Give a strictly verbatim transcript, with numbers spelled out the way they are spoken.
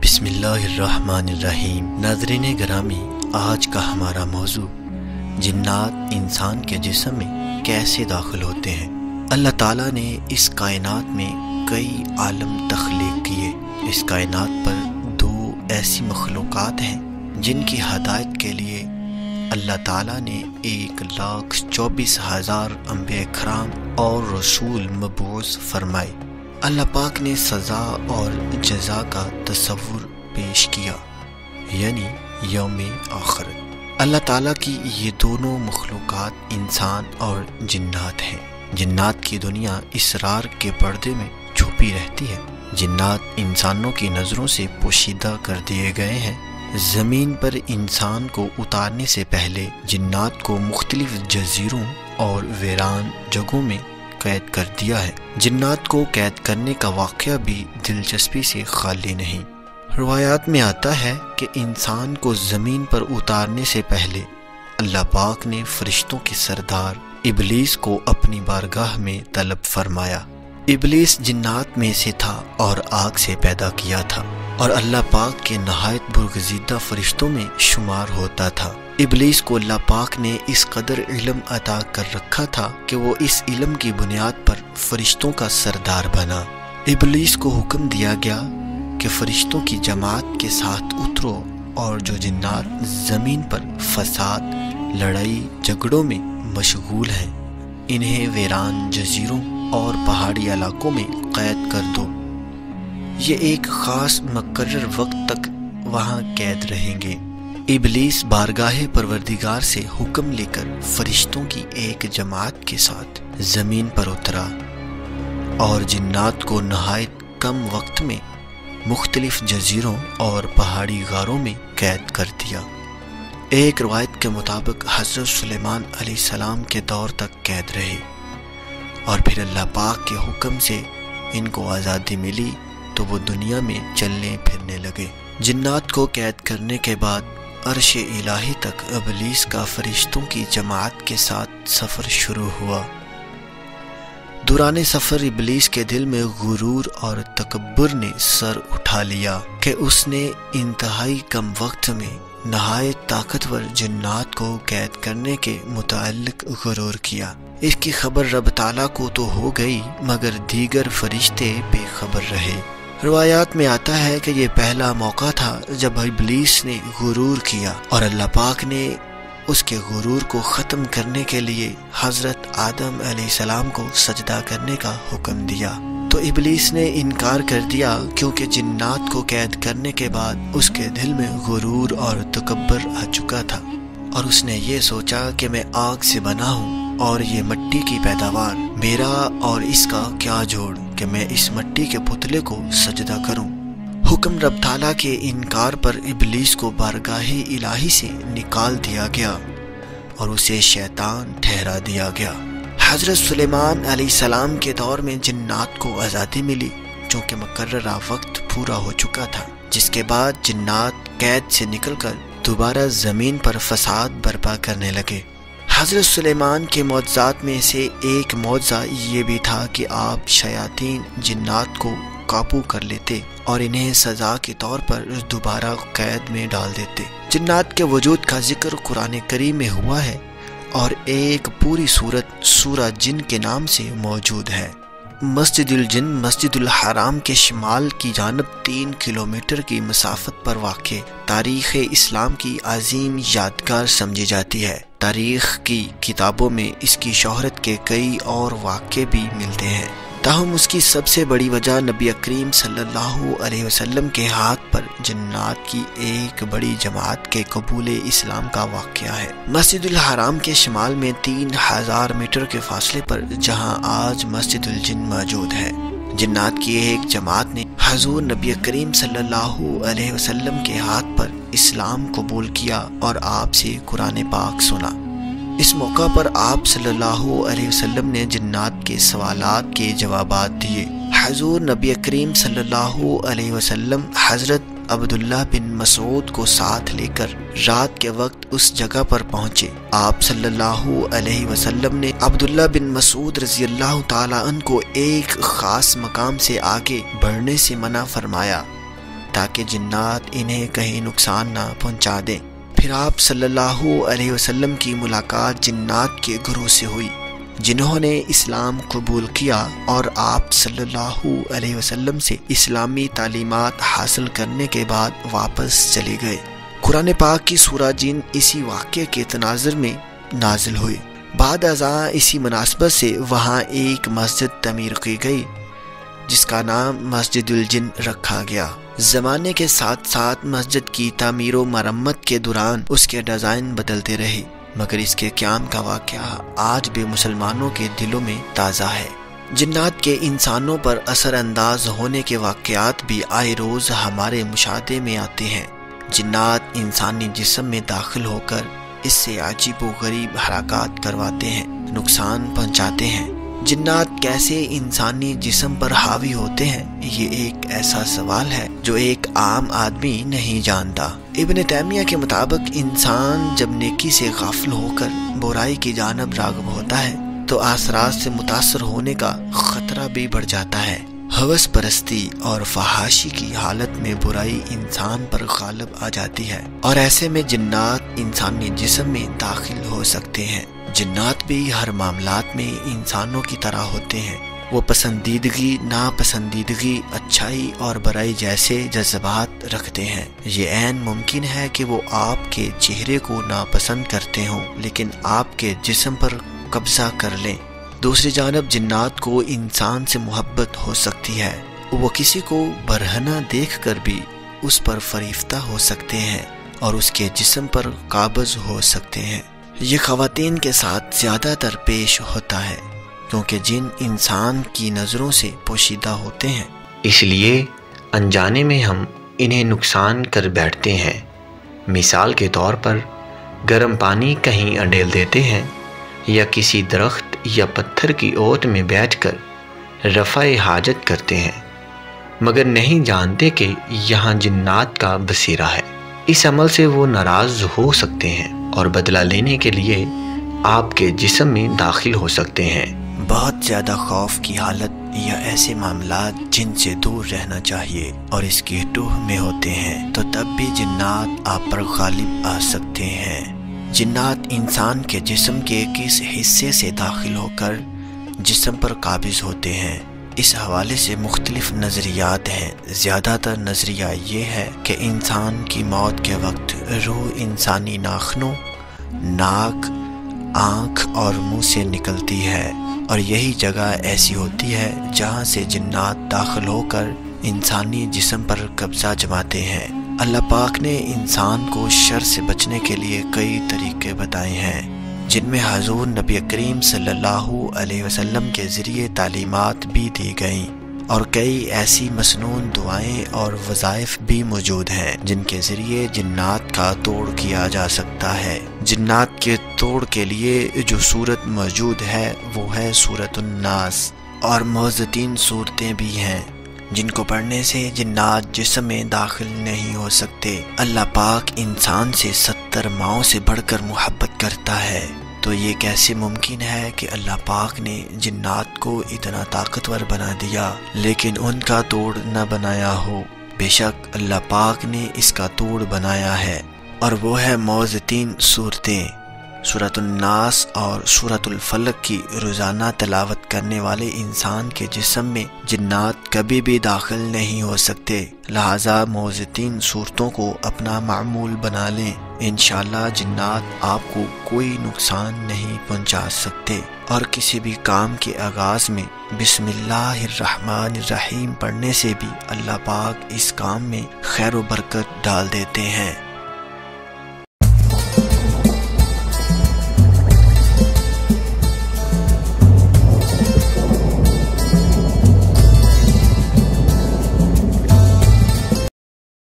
بسم اللہ الرحمن الرحیم۔ ناظرین گرامی، آج کا ہمارا موضوع جنات انسان کے جسم میں کیسے داخل ہوتے ہیں۔ اللہ تعالیٰ نے اس کائنات میں کئی عالم تخلیق کیے۔ اس کائنات پر دو ایسی مخلوقات ہیں جن کی ہدایت کے لیے اللہ تعالیٰ نے ایک لاکھ چوبیس ہزار انبیاء کرام اور رسول مبعوث فرمائے۔ اللہ پاک نے سزا اور جزا کا تصور پیش کیا، یعنی یوم آخرت۔ اللہ تعالیٰ کی یہ دونوں مخلوقات انسان اور جنات ہیں۔ جنات کی دنیا اسرار کے پردے میں چھپی رہتی ہے۔ جنات انسانوں کی نظروں سے پوشیدہ کر دیے گئے ہیں۔ زمین پر انسان کو اتارنے سے پہلے جنات کو مختلف جزیروں اور ویران جگہوں میں قید کر دیا ہے۔ جنات کو قید کرنے کا واقعہ بھی دلچسپی سے خالی نہیں۔ روایات میں آتا ہے کہ انسان کو زمین پر اتارنے سے پہلے اللہ پاک نے فرشتوں کے سردار ابلیس کو اپنی بارگاہ میں طلب فرمایا۔ ابلیس جنات میں سے تھا اور آگ سے پیدا کیا تھا اور اللہ پاک کے نہایت برگزیدہ فرشتوں میں شمار ہوتا تھا۔ ابلیس کو اللہ پاک نے اس قدر علم عطا کر رکھا تھا کہ وہ اس علم کی بنیاد پر فرشتوں کا سردار بنا۔ ابلیس کو حکم دیا گیا کہ فرشتوں کی جماعت کے ساتھ اترو، اور جو جنات زمین پر فساد، لڑائی جھگڑوں میں مشغول ہیں، انہیں ویران جزیروں اور پہاڑی علاقوں میں قید کر دو۔ یہ ایک خاص مقرر وقت تک وہاں قید رہیں گے۔ ابلیس بارگاہ پروردگار سے حکم لے کر فرشتوں کی ایک جماعت کے ساتھ زمین پر اترا اور جنات کو نہایت کم وقت میں مختلف جزیروں اور پہاڑی غاروں میں قید کر دیا۔ ایک روایت کے مطابق حضرت سلیمان علیہ السلام کے دور تک قید رہے، اور پھر اللہ پاک کے حکم سے ان کو آزادی ملی تو وہ دنیا میں چلنے پھرنے لگے۔ جنات کو قید کرنے کے بعد عرش الہی تک ابلیس کا فرشتوں کی جماعت کے ساتھ سفر شروع ہوا۔ دوران سفر ابلیس کے دل میں غرور اور تکبر نے سر اٹھا لیا کہ اس نے انتہائی کم وقت میں نہایت طاقتور جنات کو قید کرنے کے متعلق غرور کیا۔ اس کی خبر رب تعالیٰ کو تو ہو گئی، مگر دیگر فرشتے بے خبر رہے۔ روایات میں آتا ہے کہ یہ پہلا موقع تھا جب ابلیس نے غرور کیا اور اللہ پاک نے اس کے غرور کو ختم کرنے کے لیے حضرت آدم علیہ السلام کو سجدہ کرنے کا حکم دیا، تو ابلیس نے انکار کر دیا، کیونکہ جنات کو قید کرنے کے بعد اس کے دل میں غرور اور تکبر آ چکا تھا، اور اس نے یہ سوچا کہ میں آگ سے بنا ہوں اور یہ مٹی کی پیداوار، میرا اور اس کا کیا جوڑ کہ میں اس مٹی کے پتلے کو سجدہ کروں۔ حکم رب تعالیٰ کے انکار پر ابلیس کو بارگاہ الہی سے نکال دیا گیا اور اسے شیطان ٹھہرا دیا گیا۔ حضرت سلیمان علیہ السلام کے دور میں جنات کو آزادی ملی، چونکہ مقررہ وقت پورا ہو چکا تھا، جس کے بعد جنات قید سے نکل کر دوبارہ زمین پر فساد برپا کرنے لگے۔ حضرت سلیمان کے معجزات میں سے ایک معجزہ یہ بھی تھا کہ آپ شیاطین جنات کو قابو کر لیتے اور انہیں سزا کے طور پر دوبارہ قید میں ڈال دیتے۔ جنات کے وجود کا ذکر قرآن کریم میں ہوا ہے، اور ایک پوری سورت سورہ جن کے نام سے موجود ہے۔ مسجد الجن مسجد الحرام کے شمال کی جانب تین کلومیٹر کی مسافت پر واقع تاریخ اسلام کی عظیم یادگار سمجھی جاتی ہے۔ تاریخ کی کتابوں میں اس کی شہرت کے کئی اور واقعے بھی ملتے ہیں، تاہم اس کی سب سے بڑی وجہ نبی کریم صلی اللہ علیہ وسلم کے ہاتھ پر جنات کی ایک بڑی جماعت کے قبول اسلام کا واقعہ ہے۔ مسجد الحرام کے شمال میں تین ہزار میٹر کے فاصلے پر، جہاں آج مسجد الجن موجود ہے، جنات کی ایک جماعت نے حضور نبی کریم صلی اللہ علیہ وسلم کے ہاتھ پر اسلام قبول کیا اور آپ سے قرآن پاک سنا۔ اس موقع پر آپ صلی اللہ علیہ وسلم نے جنات کے سوالات کے جوابات دیے۔ حضور نبی کریم صلی اللہ علیہ وسلم حضرت عبداللہ بن مسعود کو ساتھ لے کر رات کے وقت اس جگہ پر پہنچے۔ آپ صلی اللہ علیہ وسلم نے عبداللہ بن مسعود رضی اللہ تعالیٰ عنہ کو ایک خاص مقام سے آگے بڑھنے سے منع فرمایا تاکہ جنات انہیں کہیں نقصان نہ پہنچا دیں۔ پھر آپ صلی اللہ علیہ وسلم کی ملاقات جنات کے گروہ سے ہوئی جنہوں نے اسلام قبول کیا اور آپ صلی اللہ علیہ وسلم سے اسلامی تعلیمات حاصل کرنے کے بعد واپس چلے گئے۔ قرآن پاک کی سورہ جن اسی واقعے کے تناظر میں نازل ہوئی۔ بعد ازاں اسی مناسبت سے وہاں ایک مسجد تعمیر کی گئی جس کا نام مسجد الجن رکھا گیا۔ زمانے کے ساتھ ساتھ مسجد کی تعمیر و مرمت کے دوران اس کے ڈیزائن بدلتے رہے، مگر اس کے قیام کا واقعہ آج بھی مسلمانوں کے دلوں میں تازہ ہے۔ جنات کے انسانوں پر اثر انداز ہونے کے واقعات بھی آئے روز ہمارے مشاہدے میں آتے ہیں۔ جنات انسانی جسم میں داخل ہو کر اس سے عجیب و غریب حرکات کرواتے ہیں، نقصان پہنچاتے ہیں۔ جنات کیسے انسانی جسم پر حاوی ہوتے ہیں، یہ ایک ایسا سوال ہے جو ایک عام آدمی نہیں جانتا۔ ابن تیمیہ کے مطابق انسان جب نیکی سے غافل ہو کر برائی کی جانب راغب ہوتا ہے تو اثرات سے متاثر ہونے کا خطرہ بھی بڑھ جاتا ہے۔ ہوس پرستی اور فحاشی کی حالت میں برائی انسان پر غالب آ جاتی ہے اور ایسے میں جنات انسانی جسم میں داخل ہو سکتے ہیں۔ جنات بھی ہر معاملات میں انسانوں کی طرح ہوتے ہیں، وہ پسندیدگی، ناپسندیدگی، اچھائی اور برائی جیسے جذبات رکھتے ہیں۔ یہ عین ممکن ہے کہ وہ آپ کے چہرے کو ناپسند کرتے ہوں لیکن آپ کے جسم پر قبضہ کر لیں۔ دوسری جانب جنات کو انسان سے محبت ہو سکتی ہے، وہ کسی کو برہنہ دیکھ کر بھی اس پر فریفتہ ہو سکتے ہیں اور اس کے جسم پر قابض ہو سکتے ہیں۔ یہ خواتین کے ساتھ زیادہ تر پیش ہوتا ہے کیونکہ جن انسان کی نظروں سے پوشیدہ ہوتے ہیں، اس لیے انجانے میں ہم انہیں نقصان کر بیٹھتے ہیں۔ مثال کے طور پر گرم پانی کہیں انڈیل دیتے ہیں یا کسی درخت یا پتھر کی اوٹ میں بیٹھ کر رفع حاجت کرتے ہیں، مگر نہیں جانتے کہ یہاں جنات کا بسیرہ ہے۔ اس عمل سے وہ ناراض ہو سکتے ہیں اور بدلہ لینے کے لیے آپ کے جسم میں داخل ہو سکتے ہیں۔ بہت زیادہ خوف کی حالت یا ایسے معاملات جن سے دور رہنا چاہیے اور اس کی ٹوہ میں ہوتے ہیں تو تب بھی جنات آپ پر غالب آ سکتے ہیں۔ جنات انسان کے جسم کے کس حصے سے داخل ہو کر جسم پر قابض ہوتے ہیں، اس حوالے سے مختلف نظریات ہیں۔ زیادہ تر نظریہ یہ ہے کہ انسان کی موت کے وقت روح انسانی ناخنوں، ناک، آنکھ اور منہ سے نکلتی ہے اور یہی جگہ ایسی ہوتی ہے جہاں سے جنات داخل ہو کر انسانی جسم پر قبضہ جماتے ہیں۔ اللہ پاک نے انسان کو شر سے بچنے کے لیے کئی طریقے بتائے ہیں جن میں حضور نبی کریم صلی اللہ علیہ وسلم کے ذریعے تعلیمات بھی دی گئیں اور کئی ایسی مسنون دعائیں اور وظائف بھی موجود ہیں جن کے ذریعے جنات کا توڑ کیا جا سکتا ہے۔ جنات کے توڑ کے لیے جو صورت موجود ہے وہ ہے سورۃ الناس، اور موزتین صورتیں بھی ہیں جن کو پڑھنے سے جنات جسم میں داخل نہیں ہو سکتے۔ اللہ پاک انسان سے ستر ماؤں سے بڑھ کر محبت کرتا ہے، تو یہ کیسے ممکن ہے کہ اللہ پاک نے جنات کو اتنا طاقتور بنا دیا لیکن ان کا توڑ نہ بنایا ہو؟ بے شک اللہ پاک نے اس کا توڑ بنایا ہے، اور وہ ہے موزتین صورتیں۔ سورۃ الناس اور سورۃ الفلق کی روزانہ تلاوت کرنے والے انسان کے جسم میں جنات کبھی بھی داخل نہیں ہو سکتے، لہذا موزتین صورتوں کو اپنا معمول بنا لیں، انشاءاللہ جنات آپ کو کوئی نقصان نہیں پہنچا سکتے۔ اور کسی بھی کام کے آغاز میں بسم اللہ الرحمن الرحیم پڑھنے سے بھی اللہ پاک اس کام میں خیر و برکت ڈال دیتے ہیں۔